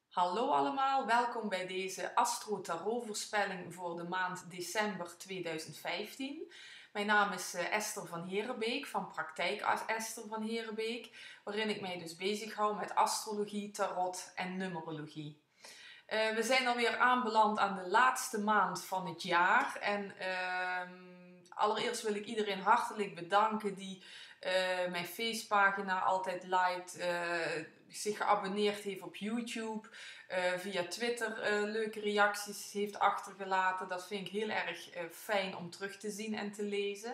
Hallo allemaal, welkom bij deze Astro Tarot voorspelling voor de maand december 2015. Mijn naam is Esther van Herenbeek van Praktijk Esther van Herenbeek, waarin ik mij dus bezighoud met astrologie, tarot en numerologie. We zijn alweer aanbeland aan de laatste maand van het jaar en allereerst wil ik iedereen hartelijk bedanken die mijn Facepagina altijd liked, zich geabonneerd heeft op YouTube, via Twitter leuke reacties heeft achtergelaten. Dat vind ik heel erg fijn om terug te zien en te lezen.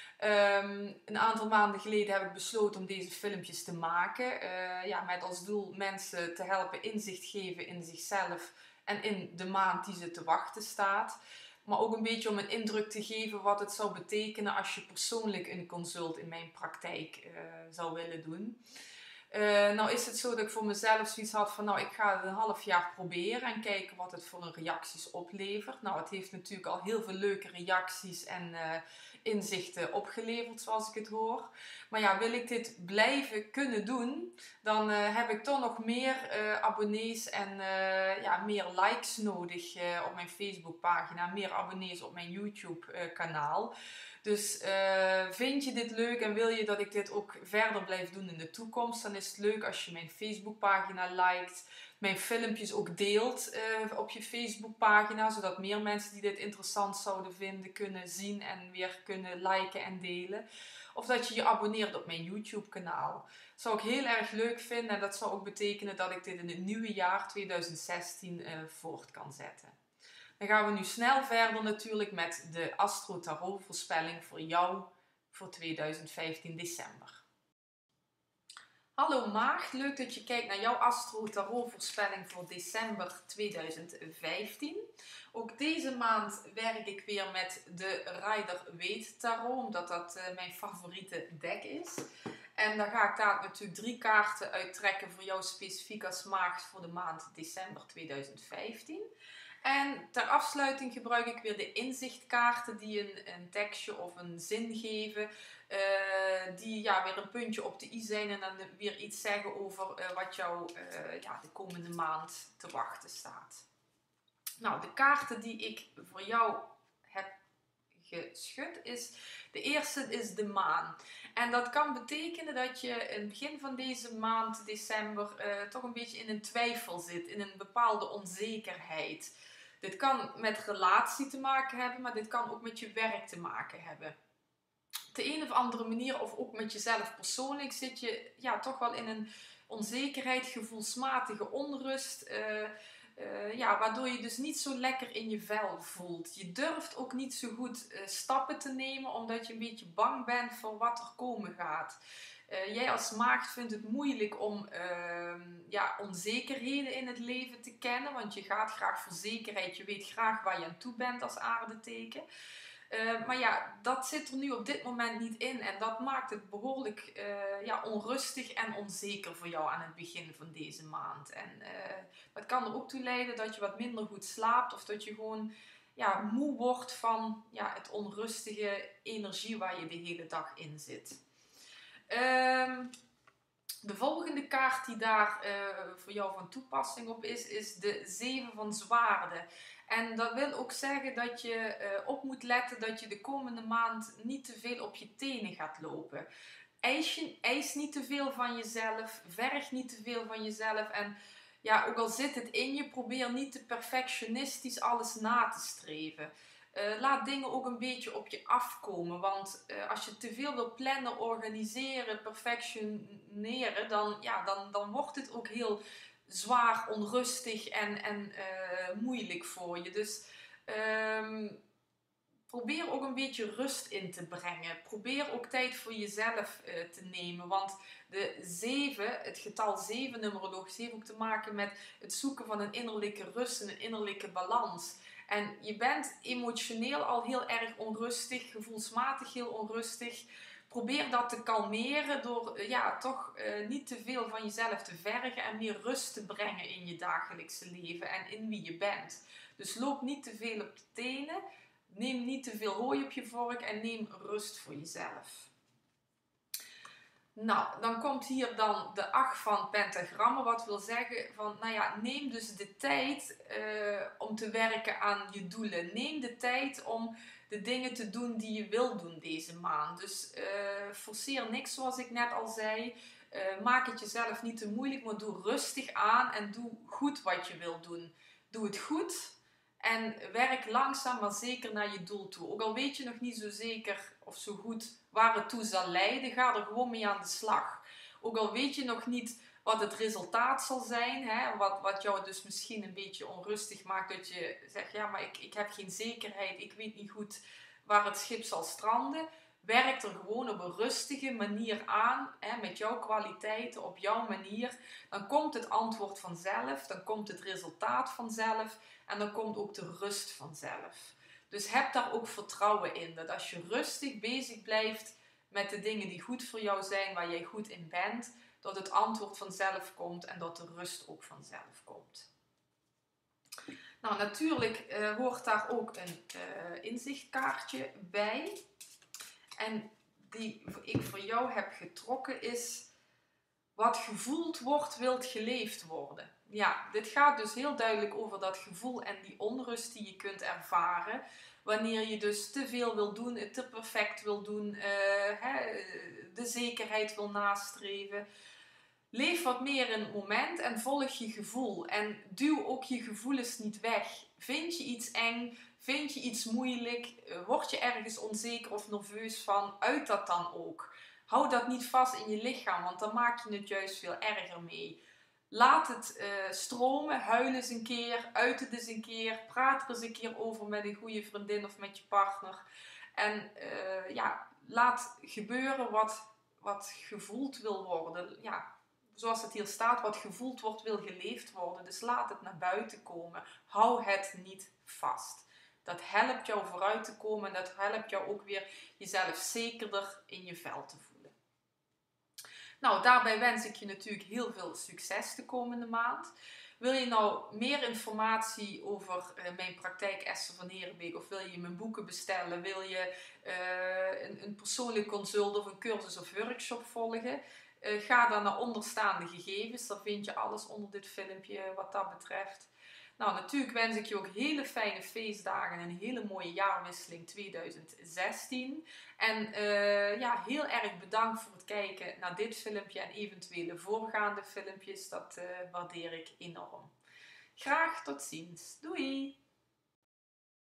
Een aantal maanden geleden heb ik besloten om deze filmpjes te maken. Met als doel mensen te helpen inzicht geven in zichzelf en in de maand die ze te wachten staat. Maar ook een beetje om een indruk te geven wat het zou betekenen als je persoonlijk een consult in mijn praktijk zou willen doen. Nou is het zo dat ik voor mezelf zoiets had van ik ga het een half jaar proberen en kijken wat het voor een reacties oplevert. Nou, het heeft natuurlijk al heel veel leuke reacties en inzichten opgeleverd zoals ik het hoor. Maar ja, wil ik dit blijven kunnen doen, dan heb ik toch nog meer abonnees en meer likes nodig op mijn Facebookpagina, meer abonnees op mijn YouTube kanaal. Dus vind je dit leuk en wil je dat ik dit ook verder blijf doen in de toekomst, dan is het leuk als je mijn Facebookpagina liked, mijn filmpjes ook deelt op je Facebookpagina, zodat meer mensen die dit interessant zouden vinden kunnen zien en weer kunnen liken en delen. Of dat je je abonneert op mijn YouTube kanaal. Dat zou ik heel erg leuk vinden en dat zou ook betekenen dat ik dit in het nieuwe jaar 2016 voort kan zetten. Dan gaan we nu snel verder natuurlijk met de Astro Tarot voorspelling voor jou voor 2015 december. Hallo Maagd, leuk dat je kijkt naar jouw Astro Tarot voorspelling voor december 2015. Ook deze maand werk ik weer met de Rider-Waite Tarot, omdat dat mijn favoriete deck is. En daar ga ik daar natuurlijk 3 kaarten uit trekken voor jou specifiek als Maagd voor de maand december 2015. En ter afsluiting gebruik ik weer de inzichtkaarten die een tekstje of een zin geven. Die weer een puntje op de i zijn en dan weer iets zeggen over wat jou de komende maand te wachten staat. Nou, de kaarten die ik voor jou heb geschud is, de eerste is de maan. En dat kan betekenen dat je in het begin van deze maand, december, toch een beetje in een twijfel zit, in een bepaalde onzekerheid. Dit kan met relatie te maken hebben, maar dit kan ook met je werk te maken hebben. Op de een of andere manier, of ook met jezelf persoonlijk, zit je toch wel in een onzekerheid, gevoelsmatige onrust, waardoor je dus niet zo lekker in je vel voelt. Je durft ook niet zo goed stappen te nemen, omdat je een beetje bang bent voor wat er komen gaat. Jij als maagd vindt het moeilijk om onzekerheden in het leven te kennen, want je gaat graag voor zekerheid, je weet graag waar je aan toe bent als aardeteken. Dat zit er nu op dit moment niet in en dat maakt het behoorlijk onrustig en onzeker voor jou aan het begin van deze maand. En dat kan er ook toe leiden dat je wat minder goed slaapt of dat je gewoon moe wordt van het onrustige energie waar je de hele dag in zit. De volgende kaart die daar voor jou van toepassing op is de 7 van zwaarden. En dat wil ook zeggen dat je op moet letten dat je de komende maand niet te veel op je tenen gaat lopen. Eis niet te veel van jezelf, verg niet te veel van jezelf. En ook al zit het in je, probeer niet te perfectionistisch alles na te streven. Laat dingen ook een beetje op je afkomen. Want als je te veel wil plannen, organiseren, perfectioneren, dan wordt het ook heel zwaar, onrustig en moeilijk voor je. Dus probeer ook een beetje rust in te brengen. Probeer ook tijd voor jezelf te nemen. Want de 7, het getal 7 numerologisch, heeft ook te maken met het zoeken van een innerlijke rust en een innerlijke balans. En je bent emotioneel al heel erg onrustig, gevoelsmatig heel onrustig. Probeer dat te kalmeren door niet te veel van jezelf te vergen en meer rust te brengen in je dagelijkse leven en in wie je bent. Dus loop niet te veel op de tenen, neem niet te veel hooi op je vork en neem rust voor jezelf. Nou, dan komt hier dan de 8 van pentagrammen, wat wil zeggen van, nou ja, neem dus de tijd om te werken aan je doelen. Neem de tijd om de dingen te doen die je wil doen deze maand. Dus forceer niks, zoals ik net al zei. Maak het jezelf niet te moeilijk, maar doe rustig aan en doe goed wat je wil doen. Doe het goed en werk langzaam maar zeker naar je doel toe. Ook al weet je nog niet zo zeker of zo goed waar het toe zal leiden, ga er gewoon mee aan de slag. Ook al weet je nog niet wat het resultaat zal zijn, hè, wat jou dus misschien een beetje onrustig maakt, dat je zegt, ja, maar ik heb geen zekerheid, ik weet niet goed waar het schip zal stranden. Werk er gewoon op een rustige manier aan, hè, met jouw kwaliteiten, op jouw manier. Dan komt het antwoord vanzelf, dan komt het resultaat vanzelf en dan komt ook de rust vanzelf. Dus heb daar ook vertrouwen in, dat als je rustig bezig blijft met de dingen die goed voor jou zijn, waar jij goed in bent, dat het antwoord vanzelf komt en dat de rust ook vanzelf komt. Nou, natuurlijk hoort daar ook een inzichtkaartje bij. En die ik voor jou heb getrokken is: wat gevoeld wordt, wilt geleefd worden. Ja, dit gaat dus heel duidelijk over dat gevoel en die onrust die je kunt ervaren. Wanneer je dus te veel wil doen, het te perfect wil doen, de zekerheid wil nastreven. Leef wat meer in het moment en volg je gevoel. En duw ook je gevoelens niet weg. Vind je iets eng? Vind je iets moeilijk? Word je ergens onzeker of nerveus van? Uit dat dan ook. Hou dat niet vast in je lichaam, want dan maak je het juist veel erger mee. Laat het stromen, huil eens een keer, uit het eens een keer, praat er eens een keer over met een goede vriendin of met je partner. En laat gebeuren wat gevoeld wil worden. Ja, zoals het hier staat, wat gevoeld wordt, wil geleefd worden. Dus laat het naar buiten komen. Hou het niet vast. Dat helpt jou vooruit te komen en dat helpt jou ook weer jezelf zekerder in je vel te voelen. Nou, daarbij wens ik je natuurlijk heel veel succes de komende maand. Wil je nou meer informatie over mijn praktijk Esther van Heerenbeek, of wil je mijn boeken bestellen? Wil je een persoonlijk consult of een cursus of workshop volgen? Ga dan naar onderstaande gegevens. Daar vind je alles onder dit filmpje wat dat betreft. Nou, natuurlijk wens ik je ook hele fijne feestdagen en een hele mooie jaarwisseling 2016. En heel erg bedankt voor het kijken naar dit filmpje en eventuele voorgaande filmpjes. Dat waardeer ik enorm. Graag tot ziens. Doei!